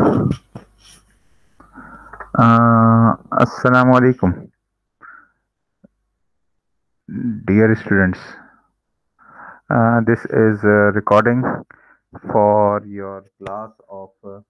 Assalamu alaikum, dear students. This is a recording for your class of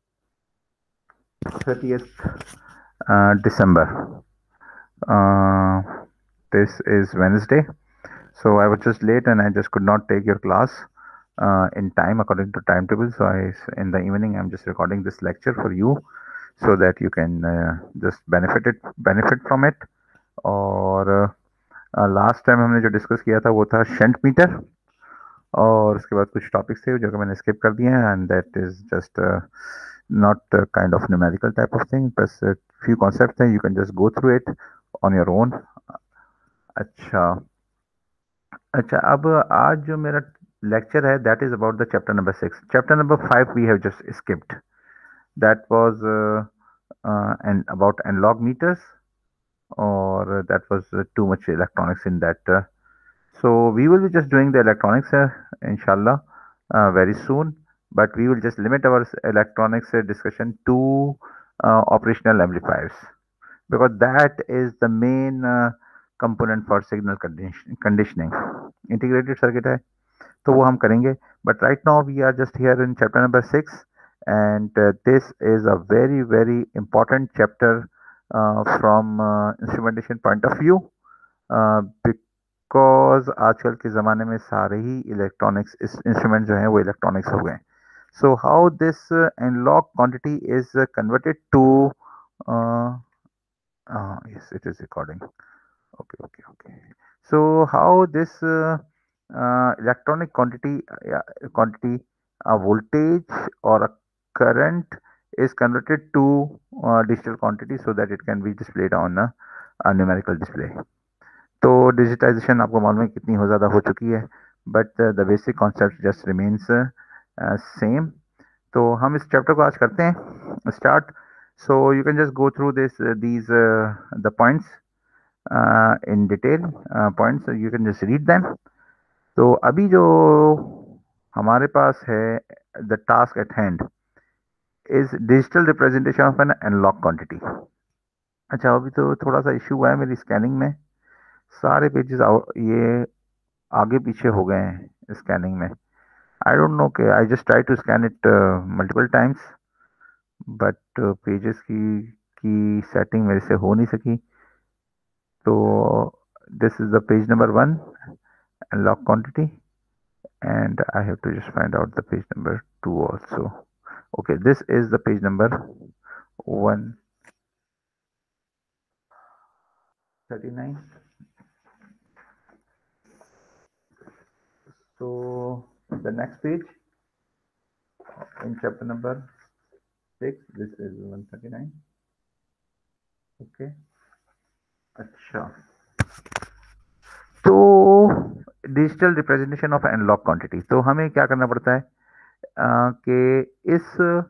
30th December. Uh, this is Wednesday, so I was just late and I just could not take your class in time according to timetable. So in the evening, I'm just recording this lecture for you so that you can just benefit from it. और last time हमने जो discuss किया था वो था shunt metre, और उसके बाद कुछ टॉपिक्स थे जो कि मैंने स्किप कर दिए हैं, and that is just not kind of numerical type of thing, बस फ्यू कॉन्सेप्ट हैं, you can just go through it on your own. अच्छा अच्छा, अब आज जो मेरा लेक्चर है that is about the chapter number 6. Chapter number 5 we have just skipped. That was end about analog meters, or that was too much electronics in that. So we will be just doing the electronics, inshallah, very soon. But we will just limit our electronics discussion to operational amplifiers, because that is the main component for signal conditioning. Integrated circuit है, तो वो हम करेंगे. But right now we are just here in chapter number 6, and this is a very very important chapter from instrumentation point of view, because आजकल के ज़माने में सारे ही इलेक्ट्रॉनिक्स इंस्ट्रूमेंट जो हैं वो इलेक्ट्रॉनिक्स हो गए. So how this analogue quantity is converted to, yes, it is recording. Okay. So how this electronic quantity, a voltage or a current is converted to digital quantity so that it can be displayed on a numerical display. तो digitisation आपको मालूम है कितनी हो ज़्यादा हो चुकी है, but the basic concept just remains same. तो हम इस चैप्टर को आज करते हैं start. So you can just go through these the points in detail. Points you can just read them. तो अभी जो हमारे पास है, the task at hand is digital representation of an analogue quantity. अच्छा, अभी तो थोड़ा सा इश्यू हुआ है मेरी स्कैनिंग में, सारे पेजेस ये आगे पीछे हो गए हैं स्कैनिंग में. आई डोंट नो कि I just try to scan it multiple times, but pages की सेटिंग मेरे से हो नहीं सकी. तो this is the page number 1, analogue quantity, and I have to just find out the page number 2 also. Okay, this is the page number 139. So the next page in chapter number 6, this is 139. Okay. अच्छा, तो digital representation of analogue quantity. तो हमें क्या करना पड़ता है कि इस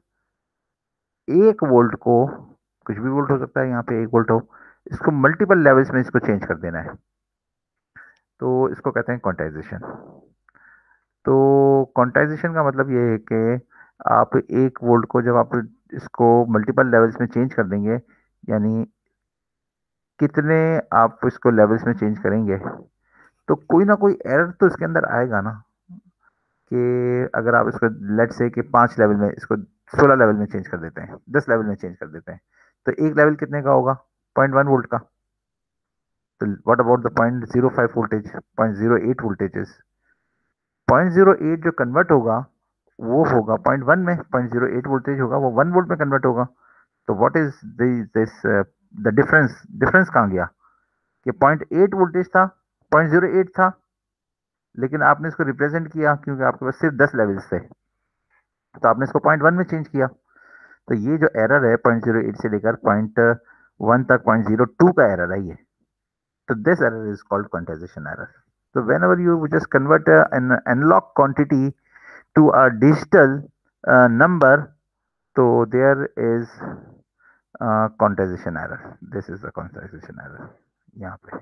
1 वोल्ट को, कुछ भी वोल्ट हो सकता है, यहाँ पे 1 वोल्ट हो, इसको मल्टीपल लेवल्स में इसको चेंज कर देना है. तो इसको कहते हैं क्वांटाइजेशन. तो क्वांटाइजेशन का मतलब ये है कि आप 1 वोल्ट को जब आप इसको मल्टीपल लेवल्स में चेंज कर देंगे, यानी कितने आप इसको लेवल्स में चेंज करेंगे, तो कोई ना कोई एरर तो इसके अंदर आएगा ना. कि अगर आप इसको लेट से कि 5 लेवल में, इसको 16 लेवल में चेंज कर देते हैं, 10 लेवल में चेंज कर देते हैं, तो एक लेवल कितने का होगा? 0.1 वोल्ट का. तो what about the 0.05 voltage, 0.08 voltages? 0.08 जो कन्वर्ट होगा वो होगा 0.1 में, 0.08 वोल्टेज होगा वो 1 वोल्ट में कन्वर्ट होगा. तो what is this the difference कहाँ गया? कि 0.8 वोल्टेज था, 0.08 था, लेकिन आपने इसको रिप्रेजेंट किया क्योंकि आपके पास सिर्फ 10 लेवल्स थे, तो आपने इसको 0.1 में चेंज किया. तो ये जो एरर है 0.08 से लेकर 0.1 तक 0.02 का एरर है ये. तो this error is called quantisation error. So whenever you just convert an analog quantity to a digital number, so there is quantization error. This is the quantization error यहाँ पे.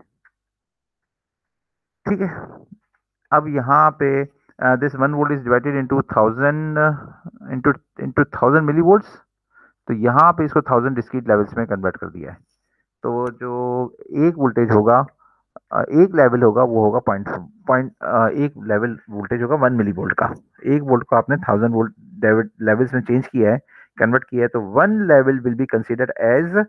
ठीक है. अब यहाँ पे this 1 volt is divided into 1000 into 1000 millivolts. तो यहाँ पे इसको 1000 डिस्क्रीट लेवल्स में कन्वर्ट कर दिया है। तो जो एक वोल्टेज होगा, एक लेवल होगा, वो होगा पॉइंट पॉइंट एक लेवल वोल्टेज होगा 1 मिली वोल्ट का। एक वोल्ट को आपने 1000 वोल्ट लेवल्स में चेंज किया है, कन्वर्ट किया है, तो 1 level will be considered as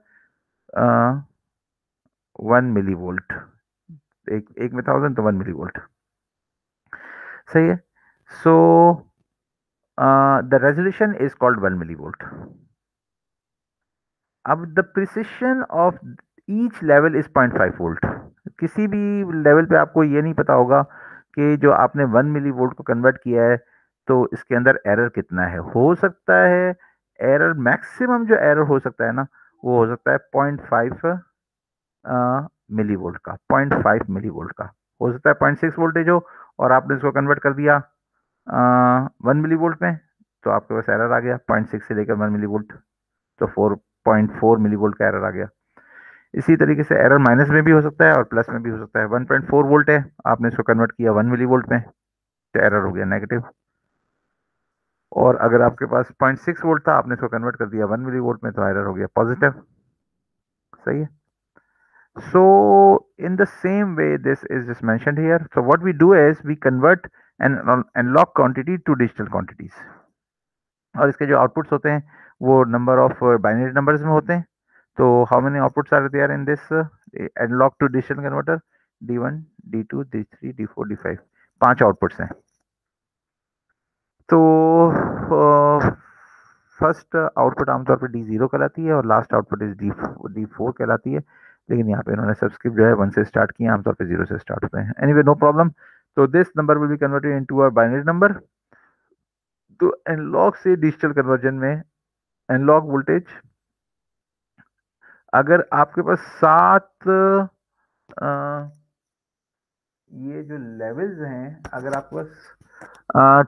1 millivolt. एक एक में 1000 तो 1 मिली वोल्ट, सही है। So the resolution is called 1 millivolt. अब the precision of each level is 0.5 volt. किसी भी लेवल पे आपको ये नहीं पता होगा कि जो आपने 1 मिली वोल्ट को कन्वर्ट किया है तो इसके अंदर एरर कितना है। हो सकता है एरर, मैक्सिमम जो एरर हो सकता है ना, वो हो सकता है 0.5 मिली वोल्ट का, 0.5 मिली वोल्ट का। हो सकता है 0.6 वोल्टेज हो और आपने इसको कन्वर्ट कर दिया 1 मिली वोल्ट में, तो आपके पास एरर आ गया 0.6 से लेकर 1 मिली वोल्ट, तो 4.4 मिली वोल्ट का एरर आ गया। इसी तरीके से एरर माइनस में भी हो सकता है और प्लस में भी हो सकता है। 1.4 वोल्ट है, आपने इसको कन्वर्ट किया 1 मिली वोल्ट में, तो एरर हो गया नेगेटिव। और अगर आपके पास 0.6 वोल्ट था, आपने इसको कन्वर्ट कर दिया 1 मिली वोल्ट में, तो एरर हो गया पॉजिटिव, सही है। So in the same way this is just mentioned here. So what we do is we convert an analog quantity to digital quantities. और इसके जो आउटपुट्स होते हैं वो नंबर ऑफ बाइनरी नंबर्स में होते हैं। तो how many outputs are there in this analogue to digital converter? D1, D2, D3, D4, D5, 5 outputs हैं। तो फर्स्ट आउटपुट आमतौर पर D0 कहलाती है और लास्ट आउटपुट इज D4 कहलाती है, लेकिन यहाँ पे इन्होंने सबस्क्रिप्ट जो है 1 से स्टार्ट किया, आमतौर पे 0 से स्टार्ट होते हैं। Anyway no problem. तो this number will be converted into a binary number. तो एनालॉग से डिजिटल कन्वर्जन में एनालॉग वोल्टेज, अगर आपके पास 7 ये जो लेवल्स हैं, अगर आपके पास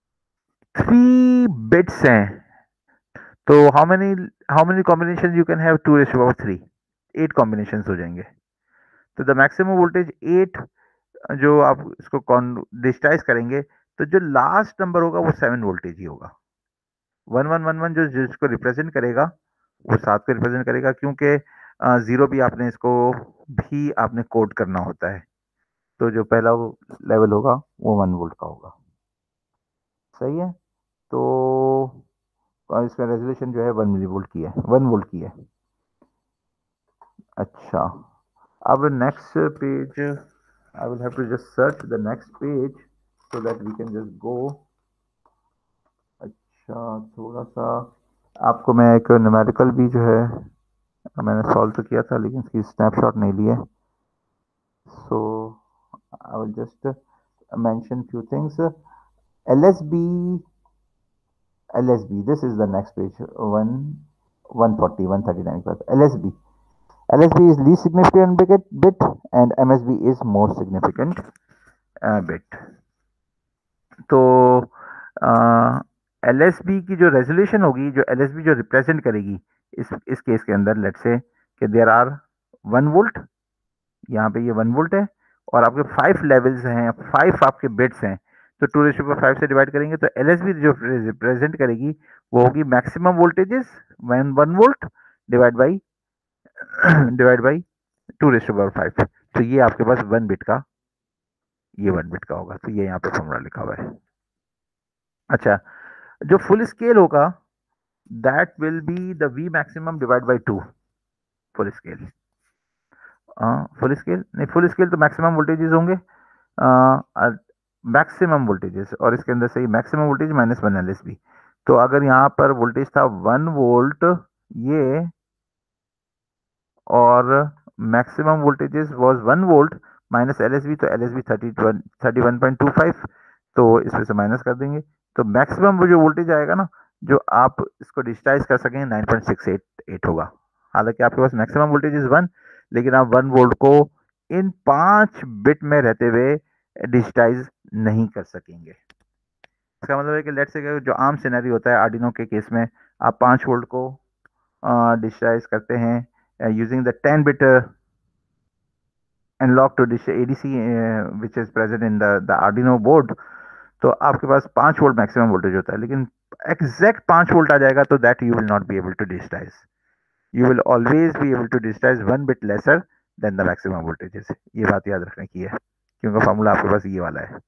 3 बिट्स हैं, तो how many combination you can have? 2⁻3, 8 combination हो जाएंगे। तो द मैक्सिमम वोल्टेज 8, जो आप इसको डिजिटाइज करेंगे, तो जो लास्ट नंबर होगा वो 7 वोल्टेज ही होगा। 1111 जो जिसको रिप्रेजेंट करेगा वो 7 को रिप्रेजेंट करेगा, क्योंकि 0 भी आपने इसको भी आपने कोड करना होता है। तो जो पहला लेवल होगा वो 1 वोल्ट का होगा, सही है। तो इसका रेजोल्यूशन जो है 1 मिली वोल्ट की है, 1 वोल्ट की है। अच्छा, अब next page, I will have to just search the next page so that we can just go. अच्छा, थोड़ा सा आपको मैं एक न्यूमेरिकल भी जो है मैंने सॉल्व तो किया था, लेकिन इसकी स्नैपशॉट नहीं ली है। So I will just mention few things. LSB, this is the next page, 140, 139 plus LSB. LSB is least significant bit and MSB is most significant bit. तो LSB की जो रेजोल्यूशन होगी, जो LSB जो रिप्रेजेंट करेगी इस केस के अंदर, लेट्स से कि देयर आर 1 वोल्ट, यहाँ पे ये 1 वोल्ट है और आपके 5 लेवल्स हैं, 5 आपके बिट्स हैं, तो 2⁵5 से डिवाइड करेंगे तो LSB जो रिप्रेजेंट करेगी वो होगी maximum voltages 1 volt divide by 2⁵5। तो ये आपके पास 1 बिट का, ये 1 बिट का होगा। तो ये यहाँ पे फॉर्मूला लिखा हुआ है। अच्छा, जो फुल स्केल होगा that will be the V maximum divide by 2। Full scale, full scale नहीं, फुल स्केल तो मैक्सिमम वोल्टेजेस होंगे, मैक्सिमम वोल्टेजेस, और इसके अंदर से मैक्सिमम वोल्टेज माइनस 1 LSB। तो अगर यहाँ पर वोल्टेज था 1 वोल्ट ये, और maximum voltages was 1 volt minus LSB, तो LSB 31.25, तो इसमें से माइनस कर देंगे, तो मैक्सिमम वो जो वोल्टेज आएगा ना, जो आप इसको डिजिटाइज कर सकेंगे, 9.688 होगा। हालांकि आपके पास मैक्सिमम वोल्टेज इज 1, लेकिन आप 1 वोल्ट को इन 5 बिट में रहते हुए डिजिटाइज नहीं कर सकेंगे। इसका मतलब है कि लेट्स से जो आम सिनेरियो होता है आर्डिनो के केस में, आप 5 वोल्ट को डिजिटाइज करते हैं using the 10 bit analogue to ADC which is present in the Arduino board, तो आपके पास 5 वोल्ट मैक्सिमम वोल्टेज होता है, लेकिन एग्जैक्ट 5 वोल्ट आ जाएगा तो that you will not be able to digitise. You will always be able to digitise 1 bit lesser than the maximum voltages. ये बात याद रखने की है क्योंकि फॉर्मूला आपके पास ये वाला है.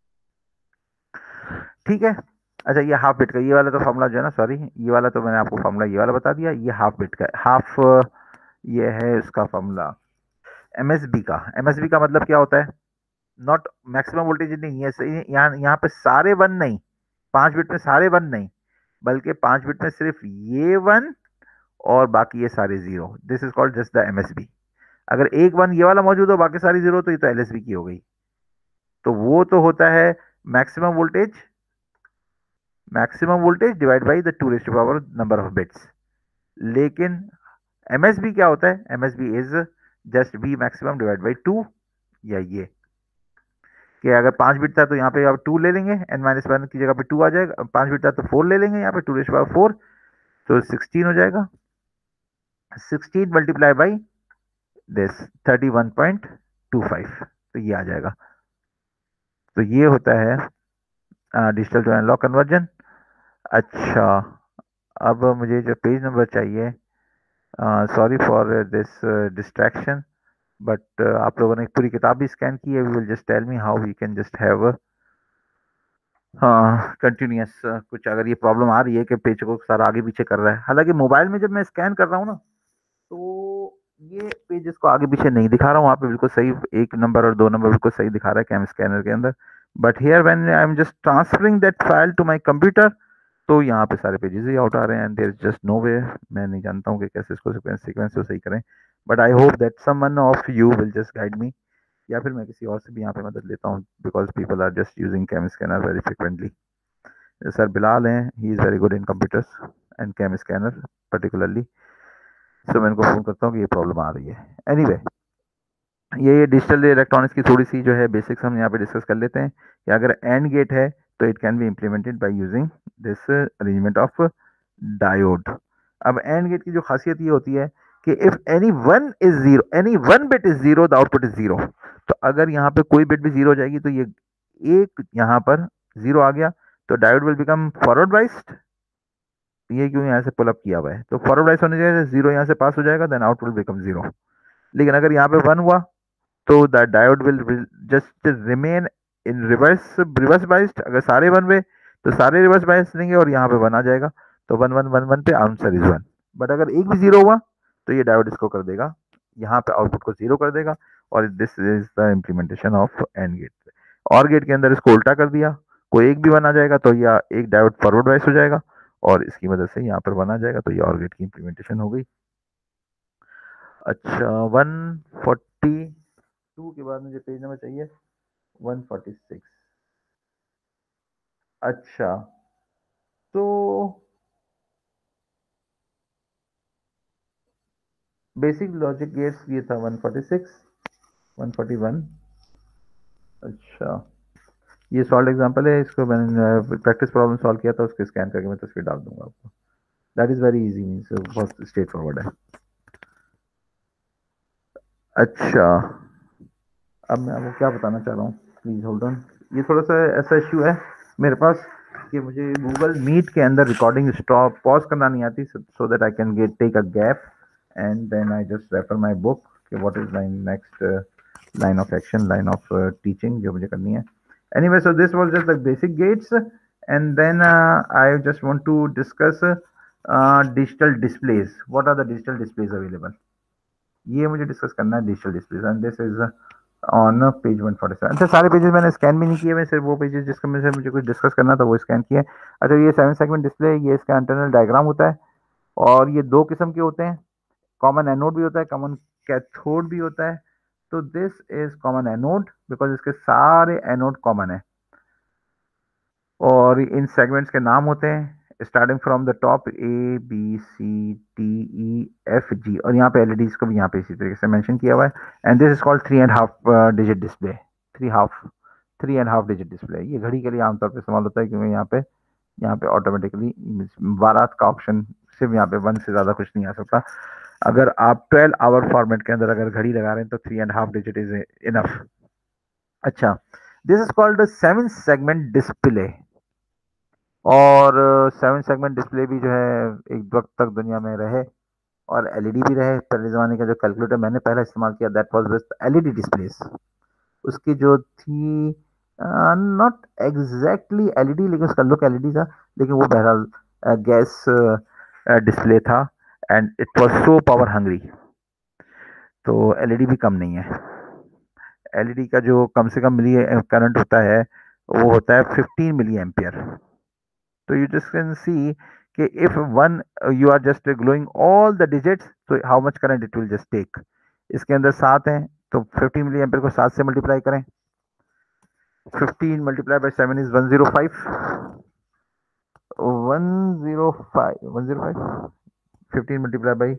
ठीक है. अच्छा ये हाफ बिट का ये वाला तो फॉर्मूला जो है ना, सॉरी ये वाला तो मैंने आपको फॉर्मूला ये वाला बता दिया. ये हाफ बिट का हाफ, ये है उसका फॉर्मूला एमएसबी का. एमएसबी का मतलब क्या होता है? नॉट मैक्सिमम वोल्टेज नहीं है. यहाँ यहाँ पे सारे वन नहीं, 5 बिट में सारे वन नहीं, बल्कि 5 बिट में सिर्फ ये वन और बाकी ये सारे zero. This is called just the MSB. अगर एक वन ये वाला मौजूद हो बाकी सारी जीरो तो ये तो एलएसबी की हो गई. तो वो तो होता है maximum voltage, maximum voltage divide by the 2 number of bits. लेकिन एमएसबी क्या होता है? MSB is just B maximum divide by 2. या ये कि अगर 5 बिट था तो यहाँ पे आप 2 ले लेंगे, n-1 की जगह पे 2 आ जाएगा. 5 बिट था तो 4 ले लेंगे, यहाँ पे 2 4 तो 16 हो जाएगा. 16 मल्टीप्लाई बाई दिस 31.25 तो ये आ जाएगा. तो ये होता है डिजिटल टू एनालॉग कन्वर्जन. अच्छा अब मुझे जो पेज नंबर चाहिए, sorry for this distraction, but आप लोगों ने पूरी किताब भी स्कैन की है. We will just tell me how we can just have हाँ कंटिन्यूस. कुछ अगर ये प्रॉब्लम आ रही है कि पेज को सारा आगे पीछे कर रहा है, हालांकि मोबाइल में जब मैं स्कैन कर रहा हूँ ना तो ये पेजेस को आगे पीछे नहीं दिखा रहा हूँ. वहाँ पे बिल्कुल सही 1 नंबर और 2 नंबर बिल्कुल सही दिखा रहा है कैम स्कैनर के अंदर. But here when I am just transferring that file to my computer तो यहाँ पे सारे पेजेस ही आउट आ रहे हैं and there is just no way. मैं नहीं जानता हूँ कि कैसे इसको सीक्वेंस को सही करें. But I hope that someone of you will just guide me, या फिर मैं किसी और से भी यहाँ पे मदद लेता हूँ because people are just using CamScanner very frequently. Sir Bilal हैं, he is very good in computers and CamScanner particularly. So मैं इनको फ़ोन करता हूँ कि ये प्रॉब्लम आ रही है. एनीवे ये डिजिटल इलेक्ट्रॉनिक्स की थोड़ी सी जो है बेसिक्स हम यहाँ पे डिस्कस कर लेते हैं कि अगर एंड गेट है तो it can be implemented by using this arrangement of diode. अब एंड गेट की जो खासियत ये होती है कि if any one is zero, any one bit is zero, the output is zero. तो अगर यहाँ पे कोई बिट भी जीरो हो जाएगी तो ये एक यहाँ पर जीरो आ गया तो diode will become forward biased. ये क्यों यहाँ से पुल अप किया हुआ है तो फॉरवर्ड बाइस होने जाएगा, जीरो यहाँ से पास हो जाएगा, देन आउटपुट बिकम जीरो. लेकिन अगर यहाँ पे वन हुआ तो the diode will just remain in reverse biased. अगर सारे वन हुए तो सारे रिवर्स बाइस देंगे और यहाँ पे वन आ जाएगा तो वन वन वन वन पे आंसर इज वन. बट अगर एक भी जीरो हुआ तो ये डायोड इसको कर देगा, यहाँ पे आउटपुट को जीरो कर देगा. और this is the implementation of and gate. Or gate के अंदर इसको उल्टा कर दिया, कोई एक भी वन आ जाएगा तो या एक डायोड फॉरवर्ड बाइस हो जाएगा और इसकी मदद से यहाँ पर वन आ जाएगा तो ये और गेट की इम्प्लीमेंटेशन हो गई. अच्छा 142 के बाद मुझे पेज नंबर चाहिए 146. अच्छा तो बेसिक लॉजिक गेट्स ये था 146 141. अच्छा ये सॉल्व एग्जांपल है, इसको मैंने प्रैक्टिस प्रॉब्लम सॉल्व किया था, उसके स्कैन करके मैं तस्वीर डाल दूंगा आपको. That is very easy, means बहुत स्ट्रेट फॉरवर्ड है. अच्छा अब मैं आपको क्या बताना चाह रहा हूँ, प्लीज होल्ड ऑन. ये थोड़ा सा ऐसा इश्यू है मेरे पास कि मुझे गूगल मीट के अंदर रिकॉर्डिंग स्टॉप पॉज करना नहीं आती, so that I can get take a gap and then I just refer my book कि what is my next line of action, line of teaching जो मुझे करनी है. Anyway so this was just the basic gates and then I just want to discuss digital displays. What are the digital displays available, ये मुझे discuss करना है. Digital displays and this is on page 147. अच्छा सारे pages मैंने scan भी नहीं किए, मैं सिर्फ वो पेजेस जिसके में से मुझे कुछ डिस्कस करना था वो स्कैन किए. अच्छा ये 7 सेगमेंट डिस्प्ले, ये इसका इंटरनल डायग्राम होता है और ये दो किस्म के होते हैं. कॉमन एनोड भी होता है, कॉमन कैथोड भी होता है. तो this is common anode because इसके सारे एनोड कॉमन है और इन सेगमेंट्स के नाम होते हैं starting from the top A B C D E F G और यहाँ पे एलईडीज को भी यहाँ पे इसी तरीके से मेंशन किया हुआ है. And this is called 3.5 digit display. 3.5 digit display ये घड़ी के लिए आमतौर पर इस्तेमाल होता है क्योंकि यहाँ पे ऑटोमेटिकली 12 का ऑप्शन, सिर्फ यहाँ पे 1 से ज़्यादा कुछ नहीं आ सकता. अगर आप 12 आवर फॉर्मेट के अंदर अगर घड़ी लगा रहे हैं तो 3.5 डिजिट इज इनफ. अच्छा this is called 7 segment display. और 7 सेगमेंट डिस्प्ले भी जो है एक वक्त तक दुनिया में रहे, और एलईडी भी रहे। पहले ज़माने का जो कैलकुलेटर मैंने पहला इस्तेमाल किया, that was with LED displays. उसकी जो थी, नॉट एग्जैक्टली एलईडी, लेकिन उसका लुक एलईडी था, लेकिन वो बहरहाल गैस डिस्प्ले था, and it was so power hungry. तो एलईडी भी कम नहीं है। एलईडी का जो कम से कम मिली करंट होता है वो होता है 15 मिली एम्पियर। तो यू जस्ट कैन सी कि if one you are just glowing all the digits, तो how much current it will just take. इसके अंदर 7 हैं, तो 15 मिली एम्पियर को 7 से मल्टीप्लाई करें। 15 multiply by 7 is 105। 105 15 multiply by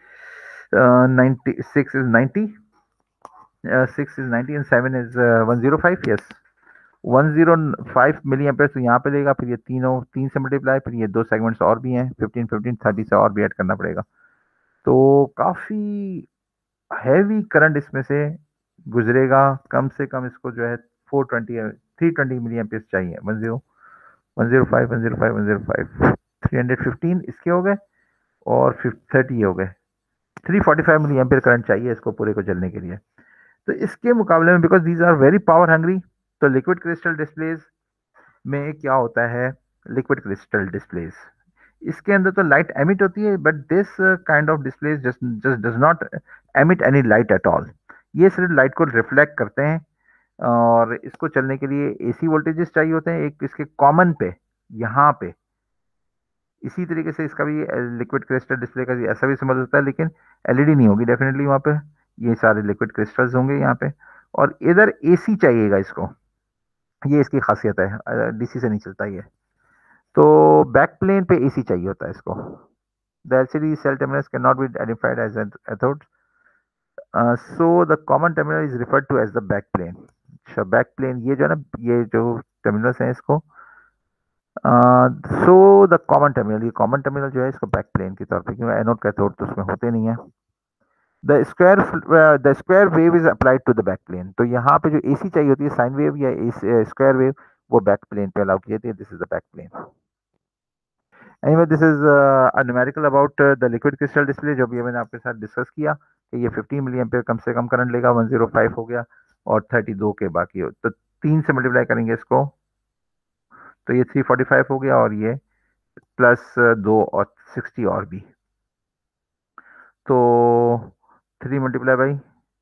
96 is 90, 6 is 90 and 7 is 105। yes, 105 milliampere तो यहाँ पे लेगा, फिर ये तीनों 3 से मल्टीप्लाई, फिर ये 2 सेगमेंट्स और भी हैं, 15 15 30 से और भी ऐड करना पड़ेगा। तो काफ़ी हैवी करंट इसमें से गुजरेगा। कम से कम इसको जो है 420 320 मिली एम्पेयर चाहिए। 105 105 105 315 इसके हो गए, और 30 हो गए। 345 मिली एम्पेयर करंट चाहिए इसको पूरे को जलने के लिए। तो इसके मुकाबले में, because these are very power hungry, तो लिक्विड क्रिस्टल डिस्प्लेज में क्या होता है, लिक्विड क्रिस्टल डिस्प्लेज इसके अंदर तो लाइट एमिट होती है, but this kind of displays just just does not emit any light at all. ये सिर्फ लाइट को रिफ्लेक्ट करते हैं, और इसको चलने के लिए एसी वोल्टेजेस चाहिए होते हैं एक इसके कॉमन पे, यहाँ पे। इसी तरीके से इसका भी लिक्विड क्रिस्टल डिस्प्ले का ऐसा भी समझ होता है, लेकिन एलईडी नहीं होगी डेफिनेटली वहाँ पे, ये सारे लिक्विड क्रिस्टल्स होंगे यहाँ पे। और इधर एसी चाहिएगा इसको, ये इसकी खासियत है, डीसी से नहीं चलता ये। तो बैक प्लेन पे एसी चाहिए होता है इसको। The LCD cell terminals can not be identified as cathode, so the common terminal is referred to as the backplane. अच्छा, बैक प्लेन ये जो है ना, ये जो टर्मिनल्स हैं इसको, सो द कॉमन टर्मिनल, ये कॉमन टर्मिनल जो है इसको बैक प्लेन के तौर पे, क्योंकि एनोड कैथोड तो उसमें होते नहीं है। The square wave is applied to the backplane. तो यहाँ पे जो एसी चाहिए होती है, साइन वेव या स्क्वायर वेव, वो बैक प्लेन पे अलाउ की जाती है। This is the backplane. Anyway, this is a numerical about the liquid crystal display, जो भी मैंने आपके साथ डिस्कस किया कि ये 15 मिली एम्पेयर कम से कम करंट लेगा, 105 हो गया, और 32 के बाकी हो, तो 3 से मल्टीप्लाई करेंगे इसको, तो ये 345 हो गया, और ये प्लस 2 और 60 और भी, तो 3 मल्टीप्लाई बाई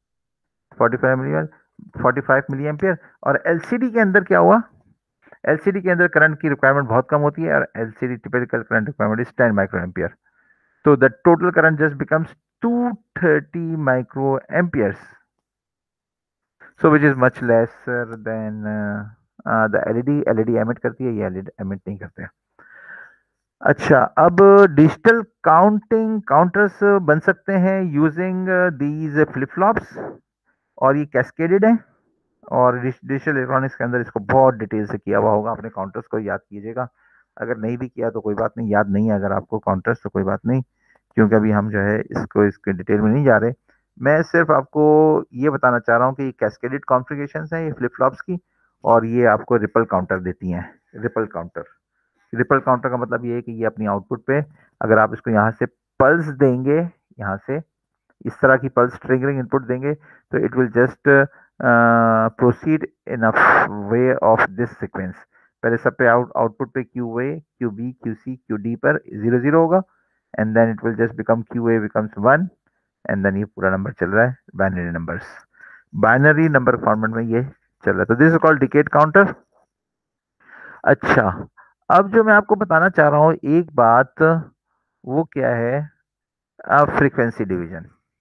45 मिली एम्पियर। और एलसीडी के अंदर क्या हुआ, एलसीडी के अंदर करंट की रिक्वायरमेंट बहुत कम होती है, और LCD typical current requirement is 10 microampere. तो the total current just becomes 230 microamperes, so which is much lesser than the LED emit करती है, ये एलईडी एमिट नहीं करते। अच्छा, अब डिजिटल काउंटिंग काउंटर्स बन सकते हैं यूजिंग दीज फ्लिप फ्लॉप्स, और ये कैस्केडेड है, और डिजिटल इलेक्ट्रॉनिक्स के अंदर इसको बहुत डिटेल से किया हुआ होगा। अपने काउंटर्स को याद कीजिएगा, अगर नहीं भी किया तो कोई बात नहीं, याद नहीं है अगर आपको काउंटर्स तो कोई बात नहीं, क्योंकि अभी हम जो है इसके डिटेल में नहीं जा रहे। मैं सिर्फ आपको ये बताना चाह रहा हूँ कि ये कैस्केडेड कॉन्फ़िगरेशंस हैं ये फ्लिप फ्लॉप्स की, और ये आपको रिपल काउंटर देती हैं। रिपल काउंटर का मतलब ये है कि ये अपनी आउटपुट पे, अगर आप इसको यहाँ से पल्स देंगे, यहाँ से इस तरह की पल्स ट्रिगरिंग इनपुट देंगे, तो it will just proceed in a way of this sequence. पहले सब पे आउटपुट पे Q A, Q B, Q C, Q D पर 0 0 होगा, and then it will just become Q A becomes 1, and then ये पूरा नंबर चल रहा है binary numbers, binary number format में ये चल रहा है। तो this is called decade counter. अच्छा, अब जो मैं आपको बताना चाह रहा हूँ एक बात, वो क्या है, फ्रीक्वेंसी डिवीजन।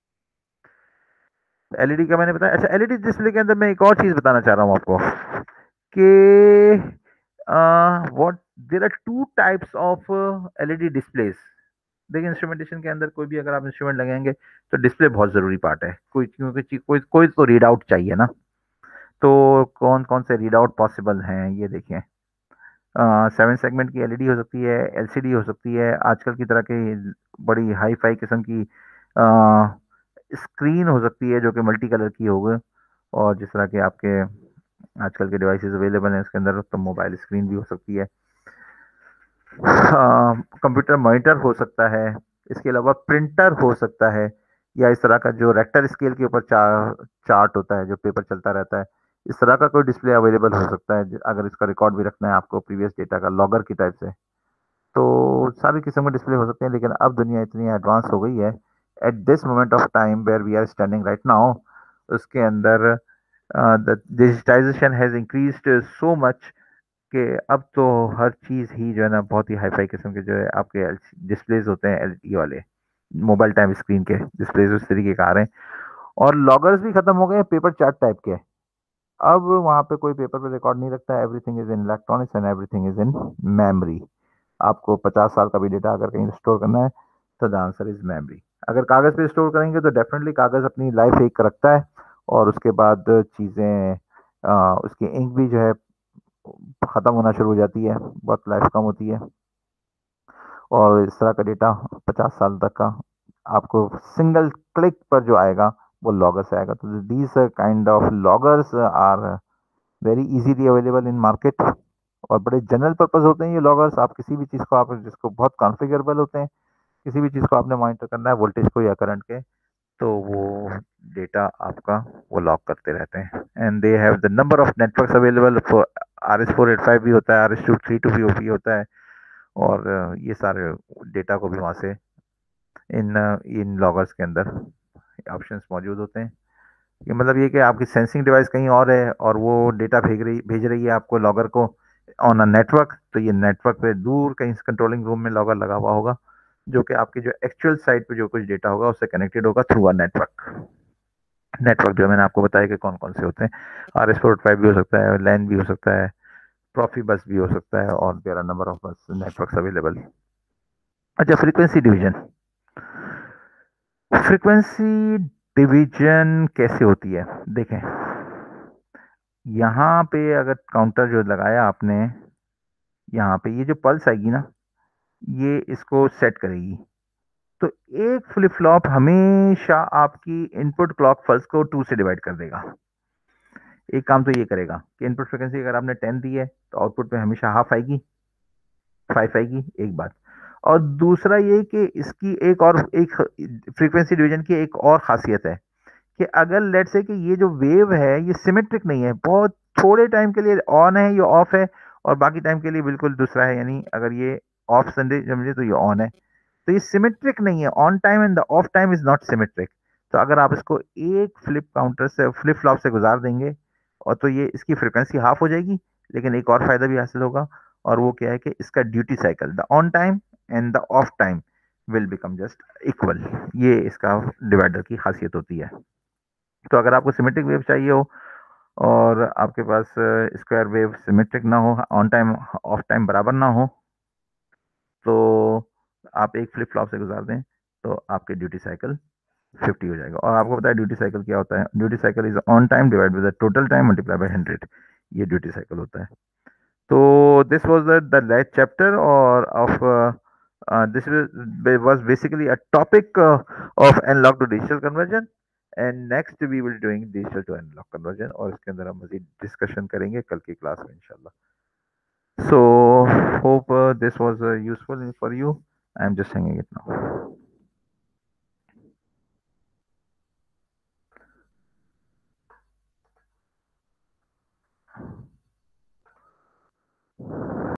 एलईडी का मैंने बताया। अच्छा, एलईडी डिस्प्ले के अंदर मैं एक और चीज बताना चाह रहा हूँ आपको कि what there are two types of LED displays. देखिए, इंस्ट्रूमेंटेशन के अंदर कोई भी अगर आप इंस्ट्रूमेंट लगाएंगे तो डिस्प्ले बहुत जरूरी पार्ट है, कोई क्योंकि कोई कोई तो रीड आउट चाहिए ना। तो कौन कौन से रीड आउट पॉसिबल हैं ये देखिए। 7 सेगमेंट की एलईडी हो सकती है, एलसीडी हो सकती है, आजकल की तरह की बड़ी हाई फाई किस्म की स्क्रीन हो सकती है जो कि मल्टी कलर की होगी, और जिस तरह के आपके आजकल के डिवाइसेस अवेलेबल हैं उसके अंदर, तो मोबाइल स्क्रीन भी हो सकती है। कंप्यूटर मॉनिटर हो सकता है, इसके अलावा प्रिंटर हो सकता है, या इस तरह का जो रेक्टर स्केल के ऊपर चार्ट होता है जो पेपर चलता रहता है, इस तरह का कोई डिस्प्ले अवेलेबल हो सकता है अगर इसका रिकॉर्ड भी रखना है आपको प्रीवियस डेटा का लॉगर की टाइप से। तो सारी किस्म के डिस्प्ले हो सकते हैं, लेकिन अब दुनिया इतनी एडवांस हो गई है at this moment of time where we are standing right now, उसके अंदर the digitization has increased so much कि अब तो हर चीज़ ही जो है ना बहुत ही हाईफाई किस्म के जो है आपके डिस्प्लेज होते हैं एलईडी वाले, मोबाइल टाइम स्क्रीन के डिस्प्लेज उस तरीके के आ रहे हैं। और लॉगर्स भी खत्म हो गए हैं पेपर चार्ट टाइप के। अब वहाँ पे कोई पेपर पे रिकॉर्ड नहीं रखता है, everything is in electronics and everything is in memory. आपको 50 साल का भी डेटा अगर कहीं स्टोर करना है तो द आंसर इज मेमोरी। अगर कागज़ पे स्टोर करेंगे तो डेफिनेटली कागज़ अपनी लाइफ एक रखता है, और उसके बाद चीज़ें उसकी इंक भी जो है ख़त्म होना शुरू हो जाती है, बहुत लाइफ कम होती है। और इस तरह का डेटा 50 साल तक का आपको सिंगल क्लिक पर जो आएगा वो लॉगर से आएगा। तो these kind of loggers are very easily available in market, और बड़े जनरल पर्पस होते हैं ये लॉगर्स। आप किसी भी चीज़ को आप जिसको बहुत कॉन्फ़िगरेबल होते हैं, किसी भी चीज़ को आपने मॉनिटर करना है वोल्टेज को या करंट के, तो वो डेटा आपका वो लॉक करते रहते हैं। And they have the number of networks available for RS-485 भी होता है, RS-232 भी होता है, और ये सारे डेटा को भी वहाँ से इन इन लॉगर्स के अंदर ऑप्शंस मौजूद होते हैं। ये मतलब ये कि आपकी सेंसिंग डिवाइस कहीं और है और वो डेटा भेज रही है आपको लॉगर को ऑन अ नेटवर्क, तो ये नेटवर्क पे दूर कहीं कंट्रोलिंग रूम में लॉगर लगा हुआ होगा, जो कि आपकी जो एक्चुअल साइट पे जो कुछ डेटा होगा उससे कनेक्टेड होगा थ्रू अ नेटवर्क। नेटवर्क जो मैंने आपको बताया कि कौन कौन से होते हैं, RS-485 भी हो सकता है, लैन भी हो सकता है, प्रॉफी बस भी हो सकता है, और there are number of bus networks available. अच्छा, फ्रीक्वेंसी डिवीजन। फ्रीक्वेंसी डिवीजन कैसे होती है, देखें। यहाँ पे अगर काउंटर जो लगाया आपने, यहाँ पे ये जो पल्स आएगी ना, ये इसको सेट करेगी। तो एक फ्लिप फ्लॉप हमेशा आपकी इनपुट क्लॉक पल्स को 2 से डिवाइड कर देगा। एक काम तो ये करेगा कि इनपुट फ्रीक्वेंसी अगर आपने 10 दी है तो आउटपुट में हमेशा हाफ आएगी, 5 आएगी, एक बात। और दूसरा ये कि इसकी एक फ्रीक्वेंसी डिवीजन की एक और खासियत है कि अगर लेट से कि ये जो वेव है ये सिमेट्रिक नहीं है, बहुत थोड़े टाइम के लिए ऑन है, ये ऑफ है, और बाकी टाइम के लिए बिल्कुल दूसरा है, यानी अगर ये ऑफ संडे समझे तो ये ऑन है। तो ये सिमेट्रिक नहीं है, on time and the off time is not symmetric. तो अगर आप इसको एक फ्लिप फ्लॉप से गुजार देंगे और तो ये इसकी फ्रिक्वेंसी हाफ हो जाएगी, लेकिन एक और फायदा भी हासिल होगा, और वो क्या है कि इसका duty cycle the on time and the off time will become just equal. ये इसका डिवाइडर की खासियत होती है। तो अगर आपको सिमेट्रिक वेव चाहिए हो और आपके पास स्क्वायर वेव सिमेट्रिक ना हो, ऑन टाइम ऑफ टाइम बराबर ना हो, तो आप एक फ्लिप फ्लॉप से गुजार दें तो आपके ड्यूटी साइकिल 50 हो जाएगा। और आपको पता है ड्यूटी साइकिल क्या होता है, duty cycle is on time divide with the total time multiply by 100, ये ड्यूटी साइकिल होता है। तो this was the last chapter और of this was basically a topic of analog to digital conversion, and next we will doing digital to analog conversion, और इसके अंदर हम मज़ीद डिस्कशन करेंगे कल की क्लास में इंशाल्लाह। So hope this was useful for you. I am just hanging it now.